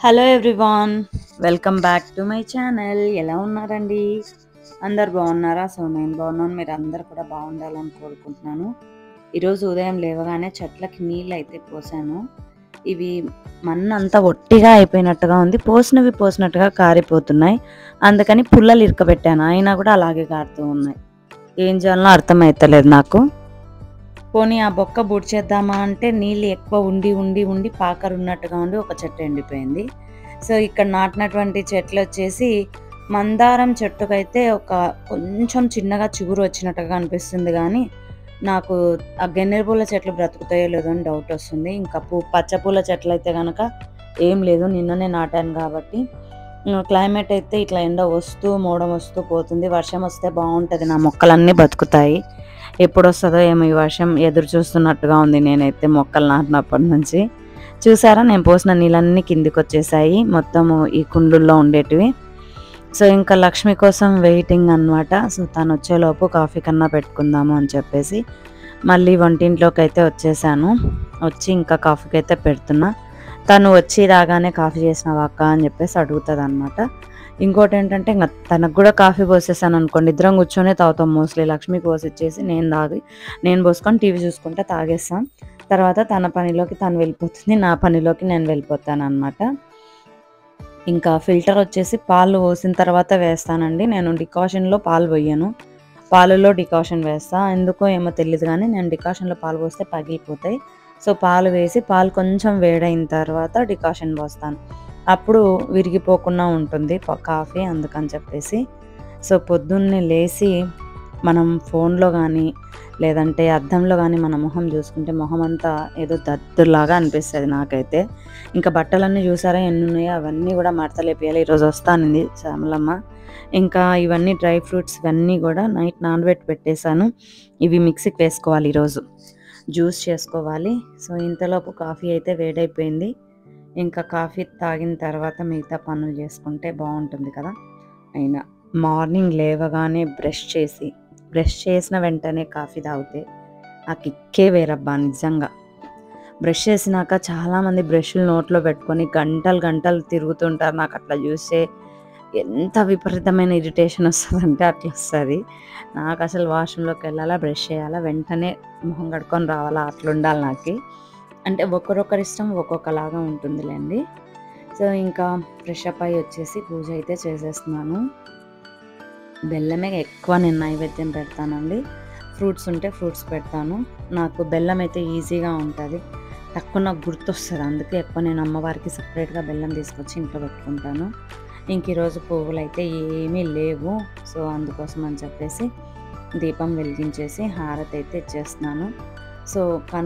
Hello everyone, welcome back to my channel. ఎలా ఉన్నారండి? అందరు బాగున్నారా? సో నేను బాగున్నాను, మీరు అందరు కూడా బాగుండాలని కోరుకుంటున్నాను. ఈరోజు ఉదయం లేవగానే చెట్లకి నీళ్ళు అయితే పోసాను. ఇవి మన్నంతా ఒట్టిగా అయిపోయినట్టుగా ఉంది, పోసినవి పోసినట్టుగా కారిపోతున్నాయి. అందుకని పుల్లలు ఇరకబెట్టాను, అయినా కూడా అలాగే కారుతూ ఉన్నాయి. ఏం చేయాలనో అర్థమవుతలేదు నాకు. పోనీ ఆ బొక్క బుడిచేద్దామా అంటే నీళ్ళు ఎక్కువ ఉండి ఉండి ఉండి పాకరున్నట్టుగా ఉండి ఒక చెట్టు ఎండిపోయింది. సో ఇక్కడ నాటినటువంటి చెట్లు వచ్చేసి మందారం చెట్టుకైతే ఒక కొంచెం చిన్నగా చిగురు వచ్చినట్టుగా అనిపిస్తుంది, కానీ నాకు ఆ గన్నేరు పూల చెట్లు బ్రతుకుతాయో లేదో అని డౌట్ వస్తుంది. ఇంకా పచ్చ పూల చెట్లు అయితే కనుక ఏం లేదు, నిన్ననే నాటాను కాబట్టి. క్లైమేట్ అయితే ఇట్లా ఎండ వస్తూ మోడం వస్తూ పోతుంది. వర్షం వస్తే బాగుంటుంది, నా మొక్కలన్నీ బతుకుతాయి. ఎప్పుడు వస్తుందో ఏమో ఈ వర్షం ఎదురు చూస్తున్నట్టుగా ఉంది. నేనైతే మొక్కలు నాటినప్పటి నుంచి చూసారా, నేను పోసిన నీళ్ళన్నీ కిందికి వచ్చేసాయి మొత్తము ఈ కుండుల్లో ఉండేటివి. సో ఇంకా లక్ష్మి కోసం వెయిటింగ్ అనమాట. సో తను వచ్చేలోపు కాఫీ కన్నా పెట్టుకుందాము అని చెప్పేసి మళ్ళీ వంటింట్లోకి అయితే వచ్చేసాను. వచ్చి ఇంకా కాఫీకి అయితే పెడుతున్నా. తను వచ్చి రాగానే కాఫీ చేసినావా అక్క అని చెప్పేసి అడుగుతుంది అనమాట. ఇంకోటి ఏంటంటే ఇంకా తనకు కూడా కాఫీ పోసేసాను అనుకోండి, ఇద్దరం కూర్చొని తాగుతాం. మోస్ట్లీ లక్ష్మికి పోసి ఇచ్చేసి నేను పోసుకొని టీవీ చూసుకుంటే తాగేస్తాం. తర్వాత తన పనిలోకి తను వెళ్ళిపోతుంది, నా పనిలోకి నేను వెళ్ళిపోతాను అనమాట. ఇంకా ఫిల్టర్ వచ్చేసి పాలు పోసిన తర్వాత వేస్తానండి. నేను డికాషన్లో పాలు పోయాను, పాలులో డికాషన్ వేస్తా. ఎందుకో ఏమో తెలియదు కానీ నేను డికాషన్లో పాలు పోస్తే పగిలిపోతాయి. సో పాలు వేసి పాలు కొంచెం వేడైన తర్వాత డికాషన్ పోస్తాను, అప్పుడు విరిగిపోకుండా ఉంటుంది కాఫీ, అందుకని చెప్పేసి. సో పొద్దున్నే లేచి మనం ఫోన్లో కానీ లేదంటే అద్దంలో కానీ మన మొహం చూసుకుంటే మొహం అంతా ఏదో దద్దులాగా అనిపిస్తుంది నాకైతే. ఇంకా బట్టలన్నీ చూసారా ఎన్ని ఉన్నాయో, అవన్నీ కూడా మడతలేపేయాలి. ఈరోజు వస్తానండి శ్యామలమ్మ. ఇంకా ఇవన్నీ డ్రై ఫ్రూట్స్ ఇవన్నీ కూడా నైట్ నానబెట్టి పెట్టేశాను. ఇవి మిక్సీకి వేసుకోవాలి, ఈరోజు జ్యూస్ చేసుకోవాలి. సో ఇంతలోపు కాఫీ అయితే వేడైపోయింది. ఇంకా కాఫీ తాగిన తర్వాత మిగతా పనులు చేసుకుంటే బాగుంటుంది కదా. అయినా మార్నింగ్ లేవగానే బ్రష్ చేసిన వెంటనే కాఫీ తాగితే ఆ కిక్కే వేరబ్బా నిజంగా. బ్రష్ చేసినాక చాలామంది బ్రష్లు నోట్లో పెట్టుకొని గంటలు తిరుగుతుంటారు. నాకు అట్లా చూస్తే ఎంత విపరీతమైన ఇరిటేషన్ వస్తుందంటే అట్లా వస్తుంది నాకు. అసలు వాష్రూమ్లోకి వెళ్ళాలా, బ్రష్ చేయాలా, వెంటనే మొహం కడుక్కొని రావాలా, అట్లా ఉండాలి నాకు. అంటే ఒక్కొక్కరి ఇష్టం ఒక్కొక్కలాగా ఉంటుందిలేండి. సో ఇంకా ఫ్రెష్ అప్ అయ్యి వచ్చేసి పూజ అయితే చేసేస్తున్నాను. బెల్లమే ఎక్కువ నేను నైవేద్యం పెడతానండి. ఫ్రూట్స్ ఉంటే ఫ్రూట్స్ పెడతాను. నాకు బెల్లం అయితే ఈజీగా ఉంటుంది, తక్కువ నాకు గుర్తొస్తుంది. అందుకే ఎక్కువ నేను అమ్మవారికి సపరేట్గా బెల్లం తీసుకొచ్చి ఇంట్లో పెట్టుకుంటాను. ఇంక ఈరోజు పువ్వులు అయితే ఏమీ లేవు. సో అందుకోసం అని చెప్పేసి దీపం వెలిగించేసి హారతి అయితే ఇచ్చేస్తున్నాను. సో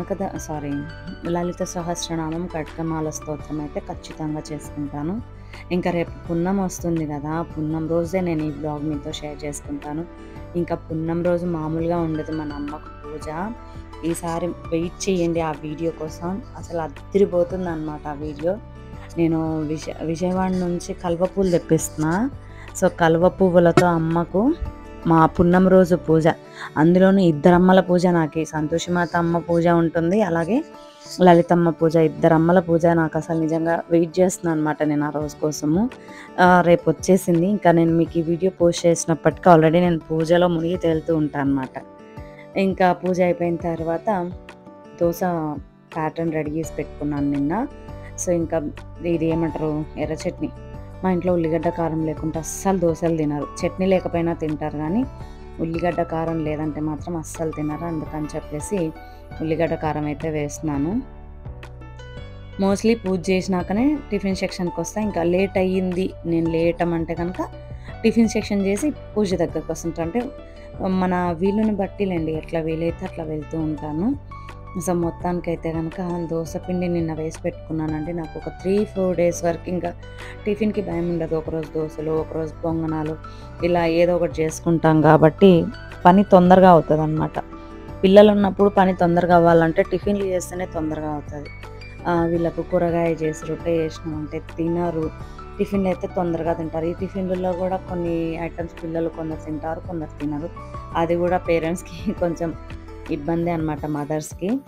లలిత సహస్రనామం కట్కమాల స్తోత్రం అయితే ఖచ్చితంగా చేసుకుంటాను. ఇంకా రేపు పున్నం వస్తుంది కదా, పున్నం రోజే నేను ఈ బ్లాగ్ మీతో షేర్ చేసుకుంటాను. ఇంకా పున్నం రోజు మామూలుగా ఉండదు మన అమ్మకు పూజ. ఈసారి వెయిట్ చేయండి ఆ వీడియో కోసం, అసలు అదిరిపోతుంది అనమాట ఆ వీడియో. నేను విజయవాడ నుంచి కలువ పువ్వులు తెప్పిస్తున్నా. సో కలువ పువ్వులతో అమ్మకు మా పున్నం రోజు పూజ, అందులోనూ ఇద్దరమ్మల పూజ. నాకు సంతోషిమాత అమ్మ పూజ ఉంటుంది, అలాగే లలితమ్మ పూజ, ఇద్దరమ్మల పూజ. నాకు అసలు నిజంగా వెయిట్ చేస్తున్నాను అనమాట నేను ఆ రోజు కోసము. రేపు వచ్చేసింది. ఇంకా నేను మీకు ఈ వీడియో పోస్ట్ చేసినప్పటికీ ఆల్రెడీ నేను పూజలో మునిగి తేలుతూ ఉంటాను అనమాట. ఇంకా పూజ అయిపోయిన తర్వాత దోశ ప్యాటర్న్ రెడీ చేసి పెట్టుకున్నాను నిన్న. సో ఇంకా ఇది ఏమంటారు, ఎర్ర చట్నీ. మా ఇంట్లో ఉల్లిగడ్డ కారం లేకుంటే అస్సలు దోశలు తినరు. చట్నీ లేకపోయినా తింటారు, కానీ ఉల్లిగడ్డ కారం లేదంటే మాత్రం అస్సలు తినరు. అందుకని చెప్పేసి ఉల్లిగడ్డ కారం అయితే వేస్తున్నాను. మోస్ట్లీ పూజ చేసినాకనే టిఫిన్ సెక్షన్కి వస్తా. ఇంకా లేట్ అయ్యింది, నేను లేటమంటే కనుక టిఫిన్ సెక్షన్ చేసి పూజ దగ్గరకు వస్తుంటా. అంటే మన వీలుని బట్టిలేండి, ఎట్లా వీలైతే అట్లా వెళ్తూ ఉంటాను. సో మొత్తానికైతే కనుక దోశ పిండి నిన్న వేసి పెట్టుకున్నానండి. నాకు ఒక 3-4 డేస్ వరకు ఇంకా టిఫిన్కి భయం ఉండదు. ఒకరోజు దోశలు, ఒకరోజు పొంగనాలు, ఇలా ఏదో ఒకటి చేసుకుంటాం కాబట్టి పని తొందరగా అవుతుంది అనమాట. పిల్లలు ఉన్నప్పుడు పని తొందరగా అవ్వాలంటే టిఫిన్లు చేస్తేనే తొందరగా అవుతుంది. వీళ్ళకు కూరగాయ చేసి రొట్టె చేసినామంటే తినరు. టిఫిన్లు అయితే తొందరగా తింటారు. ఈ టిఫిన్లలో కూడా కొన్ని ఐటమ్స్ పిల్లలు కొందరు తింటారు, కొందరు తినరు. అది కూడా పేరెంట్స్కి కొంచెం ఇబ్బంది అనమాట, మదర్స్కి.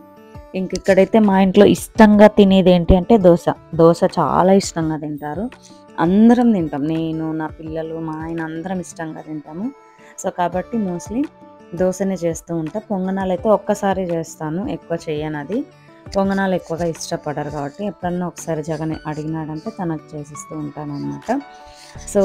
ఇంక ఇక్కడైతే మా ఇంట్లో ఇష్టంగా తినేది ఏంటి అంటే దోస. దోస చాలా ఇష్టంగా తింటారు. అందరం తింటాం. నేను, నా పిల్లలు, మా ఆయన అందరం ఇష్టంగా తింటాము. సో, కాబట్టి మోస్ట్‌లీ దోసనే చేస్తూ ఉంటా. పొంగనాలైతే ఒక్కసారే చేస్తాను. ఎక్కువ చెయ్యనది. పొంగనాలు ఎక్కువగా ఇష్టపడరు కాబట్టి ఎప్పుడన్నా ఒకసారి జగన్ అడిగినాడంటే తనకు చేసిస్తూ ఉంటాననమాట. సో,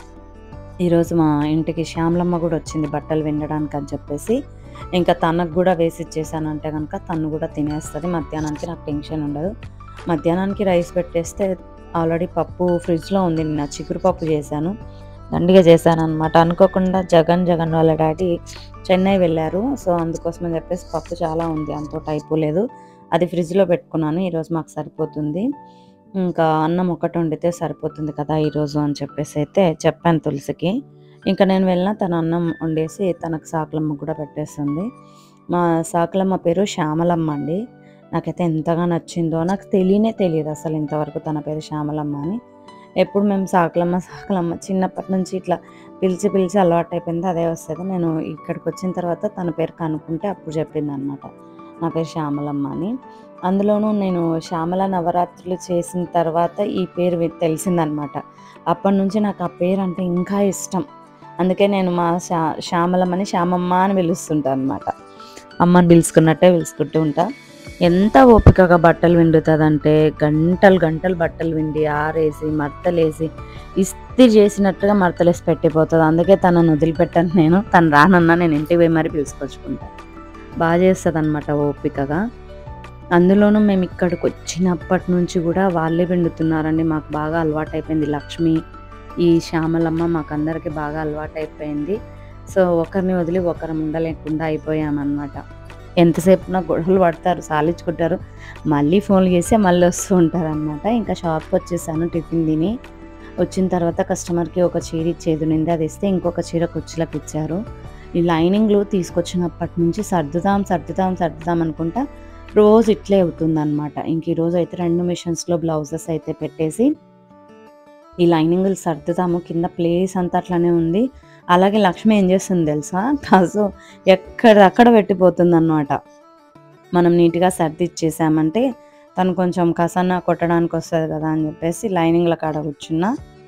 ఈరోజు మా ఇంటికి శ్యామలమ్మ కూడా వచ్చింది బట్టలు విండడానికి అని చెప్పేసి. ఇంకా తనకు కూడా వేసిచ్చేసానంటే గనక తను కూడా తినేస్తది. మధ్యాహ్నానికి నాకు టెన్షన్ ఉండదు. మధ్యాహ్నానికి రైస్ పెట్టేస్తే ఆల్రెడీ పప్పు ఫ్రిడ్జ్‌లో ఉంది. నిన్న చిగురు పప్పు చేశాను. దండిగా చేశాననమాట. అనుకోకుండా జగన్ వాళ్ళ డ్యాడీ చెన్నై వెళ్ళారు. సో, అందుకోసమని చెప్పేసి పప్పు చాలా ఉంది. అంతోటి అయిపోలేదు. అది ఫ్రిడ్జ్‌లో పెట్టుకున్నాను. ఈరోజు మాకు సరిపోతుంది. ఇంకా అన్నం ఒకటి వండితే సరిపోతుంది కదా ఈరోజు అని చెప్పేసి అయితే చెప్పాను తులసికి. ఇంకా నేను వెళ్ళినా తను అన్నం వండేసి తనకు సాకులమ్మ కూడా పెట్టేస్తుంది. మా సాకులమ్మ పేరు శ్యామలమ్మ అండి. నాకైతే ఎంతగా నచ్చిందో, నాకు తెలియదు అసలు ఇంతవరకు తన పేరు శ్యామలమ్మ అని. ఎప్పుడు మేము సాకులమ్మ సాకులమ్మ చిన్నప్పటి నుంచి ఇట్లా పిలిచి అలవాటైపోయింది. అదే వస్తది. నేను ఇక్కడికి వచ్చిన తర్వాత తన పేరు కనుక్కుంటే అప్పుడు చెప్పిందనమాట. నా పేరు శ్యామలమ్మ అని. అందులోనూ నేను శ్యామల నవరాత్రులు చేసిన తర్వాత ఈ పేరు తెలిసిందనమాట. అప్పటి నుంచి నాకు ఆ పేరు అంటే ఇంకా ఇష్టం. అందుకే నేను మా శ్యామలమ్మని శ్యామమ్మ అని పిలుస్తుంటా అనమాట. అమ్మని పిలుచుకున్నట్టే పిలుచుకుంటూ ఉంటా. ఎంత ఓపికగా బట్టలు విండుతుందంటే గంటలు బట్టలు విండి ఆరేసి మడతలేసి ఇస్త్రీ చేసినట్టుగా మడతలేసి పెట్టిపోతుంది. అందుకే తనను వదిలిపెట్టాను నేను. తను రానన్నా నేను ఇంటికి పోయి మరీ పిలుచుకొచ్చుకుంటాను. బాగా చేస్తుంది అనమాట ఓపికగా. అందులోనూ మేము ఇక్కడికి వచ్చినప్పటి నుంచి కూడా వాళ్ళే విండుతున్నారండి. మాకు బాగా అలవాటైపోయింది. లక్ష్మి, ఈ శ్యామలమ్మ మాకందరికీ బాగా అలవాటైపోయింది. సో, ఒకరిని వదిలి ఒకరం ఉండలేకుండా అయిపోయామన్నమాట. ఎంతసేపు నా గొడవలు పడతారు, సాలించుకుంటారు. మళ్ళీ ఫోన్లు చేసి మళ్ళీ వస్తూ ఉంటారనమాట. ఇంకా షాప్కి వచ్చేసాను టిఫిన్ తిని. వచ్చిన తర్వాత కస్టమర్కి ఒక చీర ఇచ్చేది ఉంది. అది ఇస్తే ఇంకొక చీర కుచ్చులకు ఇచ్చారు. ఈ లైనింగ్లు తీసుకొచ్చినప్పటి నుంచి సర్దుదాం అనుకుంటా రోజు ఇట్లే అవుతుందన్నమాట. ఇంక ఈరోజు అయితే 2 మిషన్స్లో బ్లౌజెస్ అయితే పెట్టేసి ఈ లైనింగ్లు సర్దుతాము. కింద ప్లేస్ అంతా అట్లానే ఉంది. అలాగే లక్ష్మి ఏం చేస్తుంది తెలుసా, కాసు ఎక్కడక్కడ పెట్టిపోతుంది అన్నమాట. మనం నీట్గా సర్ది ఇచ్చేసామంటే తను కొంచెం కసన్న కొట్టడానికి వస్తుంది కదా అని చెప్పేసి లైనింగ్ల కాడ కూర్చున్నా.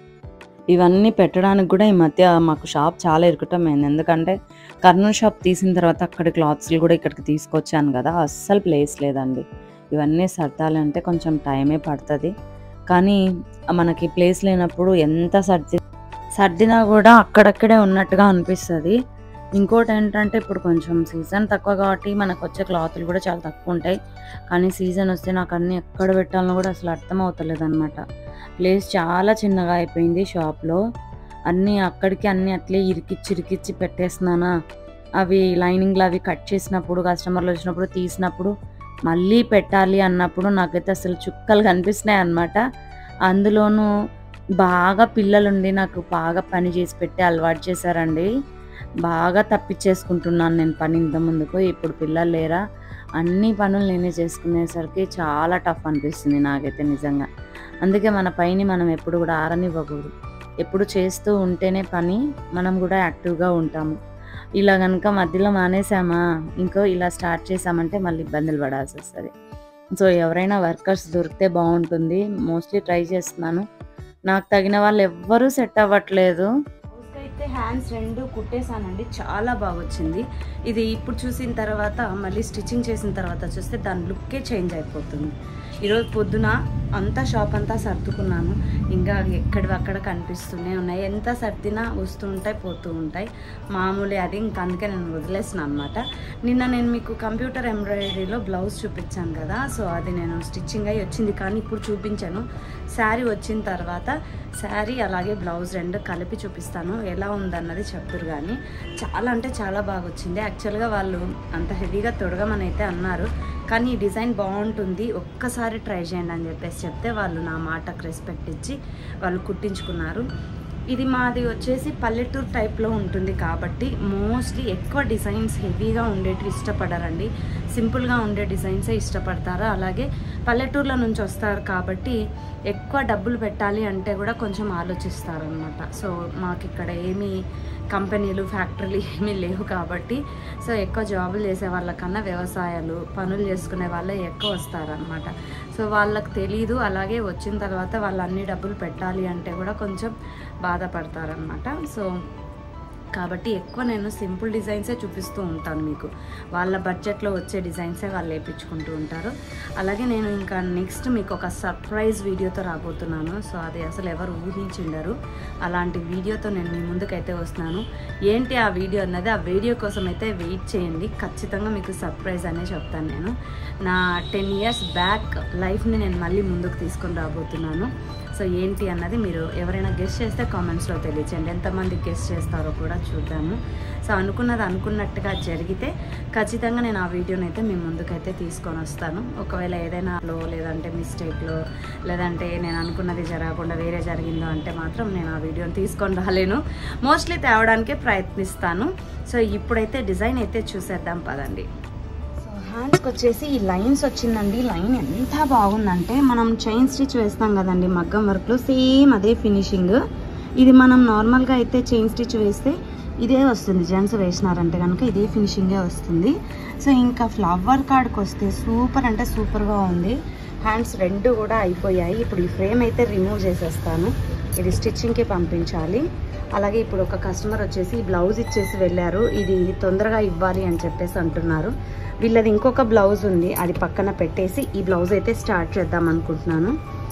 ఇవన్నీ పెట్టడానికి కూడా ఈ మధ్య మాకు షాప్ చాలా ఇరుకుటమైంది. ఎందుకంటే కర్నూలు షాప్ తీసిన తర్వాత అక్కడి క్లాత్స్లు కూడా ఇక్కడికి తీసుకొచ్చాను కదా, అస్సలు ప్లేస్ లేదండి. ఇవన్నీ సర్దాలంటే కొంచెం టైమే పడుతుంది. కానీ మనకి ప్లేస్ లేనప్పుడు ఎంత సర్దినా కూడా అక్కడక్కడే ఉన్నట్టుగా అనిపిస్తుంది. ఇంకోటి ఏంటంటే ఇప్పుడు కొంచెం సీజన్ తక్కువ కాబట్టి మనకు వచ్చే క్లాతులు కూడా చాలా తక్కువ ఉంటాయి. కానీ సీజన్ వస్తే నాకు అన్నీ ఎక్కడ పెట్టాలో కూడా అసలు అర్థం అవుతలేదు అనమాట. ప్లేస్ చాలా చిన్నగా అయిపోయింది షాప్లో. అన్నీ అక్కడికి అన్నీ అట్లే ఇరికిచ్చి పెట్టేస్తున్నానా. అవి లైనింగ్లు అవి కట్ చేసినప్పుడు కస్టమర్లు వచ్చినప్పుడు తీసినప్పుడు మళ్ళీ పెట్టాలి అన్నప్పుడు నాకైతే అసలు చుక్కలు కనిపిస్తున్నాయి అన్నమాట. అందులోనూ బాగా పిల్లలుండి నాకు బాగా పని చేసి పెట్టి అలవాటు చేశారండి. బాగా తప్పించేసుకుంటున్నాను నేను పని ఇంతకుముందుకు. ఇప్పుడు పిల్లలు లేరా, అన్ని పనులు నేనే చేసుకునేసరికి చాలా టఫ్ అనిపిస్తుంది నాకైతే నిజంగా. అందుకే మన పైని మనం ఎప్పుడు కూడా ఆరనివ్వకూడదు. ఎప్పుడు చేస్తూ ఉంటేనే పని మనం కూడా యాక్టివ్గా ఉంటాము. ఇలా కనుక మధ్యలో మానేసామా, ఇంకో ఇలా స్టార్ట్ చేసామంటే మళ్ళీ ఇబ్బందులు పడాల్సి వస్తుంది. సో, ఎవరైనా వర్కర్స్ దొరికితే బాగుంటుంది. మోస్ట్లీ ట్రై చేస్తున్నాను. నాకు తగిన వాళ్ళు ఎవ్వరూ సెట్ అవ్వట్లేదు. అయితే హ్యాండ్స్ 2 కుట్టేసానండి. చాలా బాగా వచ్చింది. ఇది ఇప్పుడు చూసిన తర్వాత మళ్ళీ స్టిచ్చింగ్ చేసిన తర్వాత చూస్తే దాని లుక్కే చేంజ్ అయిపోతుంది. ఈరోజు పొద్దున అంతా షాప్ అంతా సర్దుకున్నాను. ఇంకా ఎక్కడివి అక్కడ కనిపిస్తూనే ఉన్నాయి. ఎంత సర్దినా వస్తూ ఉంటాయి పోతూ ఉంటాయి, మామూలే అది. ఇంకా అందుకే నేను వదిలేస్తున్నాను అనమాట. నిన్న నేను మీకు కంప్యూటర్ ఎంబ్రాయిడరీలో బ్లౌజ్ చూపించాను కదా, సో అది నేను స్టిచ్చింగ్ అయ్యి వచ్చింది. కానీ ఇప్పుడు చూపించాను. శారీ వచ్చిన తర్వాత శారీ అలాగే బ్లౌజ్ 2 కలిపి చూపిస్తాను. ఎలా ఉందన్నది చెప్తురు. కానీ చాలా అంటే చాలా బాగా వచ్చింది. యాక్చువల్గా వాళ్ళు అంత హెవీగా తొడగమని అయితే అన్నారు. కానీ ఈ డిజైన్ బాగుంటుంది, ఒక్కసారి ట్రై చేయండి అని చెప్పేసి చెప్తే వాళ్ళు నా మాటకు రెస్పెక్ట్ ఇచ్చి వాళ్ళు కుట్టించుకున్నారు. ఇది మాది వచ్చేసి పల్లెటూరు టైప్లో ఉంటుంది కాబట్టి మోస్ట్లీ ఎక్కువ డిజైన్స్ హెవీగా ఉండేటివి ఇష్టపడరండి. సింపుల్గా ఉండే డిజైన్సే ఇష్టపడతారు. అలాగే పల్లెటూర్ల నుంచి వస్తారు కాబట్టి ఎక్కువ డబ్బులు పెట్టాలి అంటే కూడా కొంచెం ఆలోచిస్తారనమాట. సో మాకు ఇక్కడ ఏమీ కంపెనీలు ఫ్యాక్టరీలు ఏమీ లేవు కాబట్టి సో ఎక్కువ జాబులు చేసే వాళ్ళకన్నా వ్యవసాయాలు పనులు చేసుకునే వాళ్ళే ఎక్కువ వస్తారనమాట. సో వాళ్ళకి తెలీదు. అలాగే వచ్చిన తర్వాత వాళ్ళు అన్ని డబ్బులు పెట్టాలి అంటే కూడా కొంచెం బాధపడతారనమాట. సో కాబట్టి ఎక్కువ నేను సింపుల్ డిజైన్సే చూపిస్తూ ఉంటాను మీకు. వాళ్ళ బడ్జెట్లో వచ్చే డిజైన్సే వాళ్ళు వేయించుకుంటూ ఉంటారు. అలాగే నేను ఇంకా నెక్స్ట్ మీకు ఒక సర్ప్రైజ్ వీడియోతో రాబోతున్నాను. సో అది అసలు ఎవరు ఊహించిండరు. అలాంటి వీడియోతో నేను మీ ముందుకైతే వస్తున్నాను. ఏంటి ఆ వీడియో అన్నది, ఆ వీడియో కోసం అయితే వెయిట్ చేయండి. ఖచ్చితంగా మీకు సర్ప్రైజ్ అనే చెప్తాను. నేను నా 10 years బ్యాక్ లైఫ్ని నేను మళ్ళీ ముందుకు తీసుకొని రాబోతున్నాను. సో ఏంటి అన్నది మీరు ఎవరైనా గెస్ట్ చేస్తే కామెంట్స్లో తెలియచేయండి. ఎంతమంది గెస్ట్ చేస్తారో కూడా చూద్దాము. సో అనుకున్నది అనుకున్నట్టుగా జరిగితే ఖచ్చితంగా నేను ఆ వీడియోని అయితే మీ ముందుకైతే తీసుకొని వస్తాను. ఒకవేళ ఏదైనా లేదంటే మిస్టేక్లో లేదంటే నేను అనుకున్నది జరగకుండా వేరే జరిగిందో అంటే మాత్రం నేను ఆ వీడియోని తీసుకొని రాలేను. మోస్ట్లీ తేవడానికే ప్రయత్నిస్తాను. సో ఇప్పుడైతే డిజైన్ అయితే చూసేద్దాం పదండి. హ్యాండ్స్కి వచ్చేసి ఈ లైన్స్ వచ్చిందండి. లైన్ ఎంత బాగుందంటే మనం చైన్ స్టిచ్ వేస్తాం కదండి మగ్గం వర్క్లో, సేమ్ అదే ఫినిషింగ్. ఇది మనం నార్మల్గా అయితే చైన్ స్టిచ్ వేస్తే ఇదే వస్తుంది. జెంట్స్ వేసినారంటే కనుక ఇదే ఫినిషింగే వస్తుంది. సో ఇంకా ఫ్లవర్ కార్డ్కి వస్తే సూపర్ అంటే సూపర్గా ఉంది. హ్యాండ్స్ రెండు కూడా అయిపోయాయి. ఇప్పుడు ఈ ఫ్రేమ్ అయితే రిమూవ్ చేసేస్తాను. ఇది స్టిచ్చింగ్కి పంపించాలి. అలాగే ఇప్పుడు ఒక కస్టమర్ వచ్చేసి బ్లౌజ్ ఇచ్చేసి వెళ్ళారు. ఇది తొందరగా ఇవ్వాలి అని చెప్పేసి అంటున్నారు. వీళ్ళది ఇంకొక బ్లౌజ్ ఉంది, అది పక్కన పెట్టేసి ఈ బ్లౌజ్ అయితే స్టార్ట్ చేద్దాం అనుకుంటున్నాను.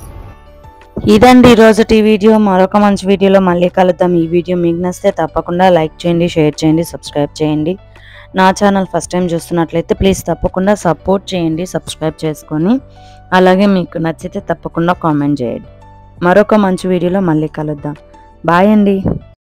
ఇదండి ఈరోజుటి వీడియో. మరొక మంచి వీడియోలో మళ్ళీ కలుద్దాం. ఈ వీడియో మీకు నచ్చితే తప్పకుండా లైక్ చేయండి, షేర్ చేయండి, సబ్స్క్రైబ్ చేయండి. నా ఛానల్ ఫస్ట్ టైం చూస్తున్నట్లయితే ప్లీజ్ తప్పకుండా సపోర్ట్ చేయండి, సబ్స్క్రైబ్ చేసుకొని. అలాగే మీకు నచ్చితే తప్పకుండా కామెంట్ చేయండి. మరొక మంచి వీడియోలో మళ్ళీ కలుద్దాం. బాయ్ అండి.